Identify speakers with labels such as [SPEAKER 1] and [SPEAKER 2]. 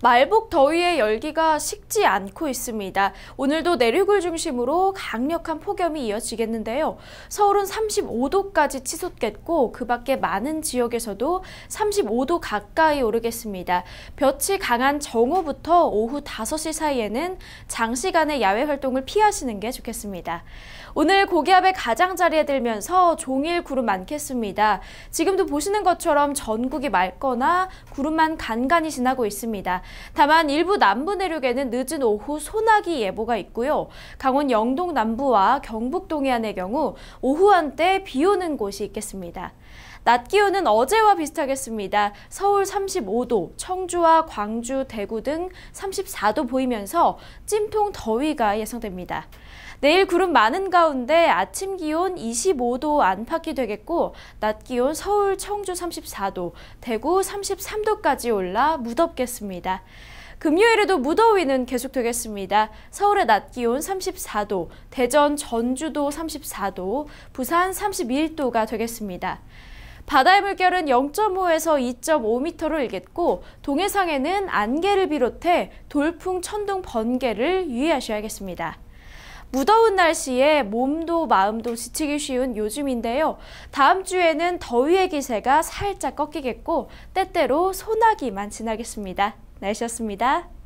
[SPEAKER 1] 말복 더위의 열기가 식지 않고 있습니다. 오늘도 내륙을 중심으로 강력한 폭염이 이어지겠는데요. 서울은 35도까지 치솟겠고 그 밖에 많은 지역에서도 35도 가까이 오르겠습니다. 볕이 강한 정오부터 오후 5시 사이에는 장시간의 야외 활동을 피하시는 게 좋겠습니다. 오늘 고기압의 가장자리에 들면서 종일 구름 많겠습니다. 지금도 보시는 것처럼 전국이 맑거나 구름만 간간히 지나고 있습니다. 다만 일부 남부 내륙에는 늦은 오후 소나기 예보가 있고요. 강원 영동 남부와 경북 동해안의 경우 오후 한때 비 오는 곳이 있겠습니다. 낮 기온은 어제와 비슷하겠습니다. 서울 35도, 청주와 광주, 대구 등 34도 보이면서 찜통 더위가 예상됩니다. 내일 구름 많은 가운데 아침 기온 25도 안팎이 되겠고 낮 기온 서울, 청주 34도, 대구 33도까지 올라 무덥겠습니다. 금요일에도 무더위는 계속되겠습니다. 서울의 낮 기온 34도, 대전, 전주도 34도, 부산 31도가 되겠습니다. 바다의 물결은 0.5에서 2.5m로 일겠고 동해상에는 안개를 비롯해 돌풍, 천둥, 번개를 유의하셔야겠습니다. 무더운 날씨에 몸도 마음도 지치기 쉬운 요즘인데요. 다음 주에는 더위의 기세가 살짝 꺾이겠고 때때로 소나기만 지나겠습니다. 날씨였습니다.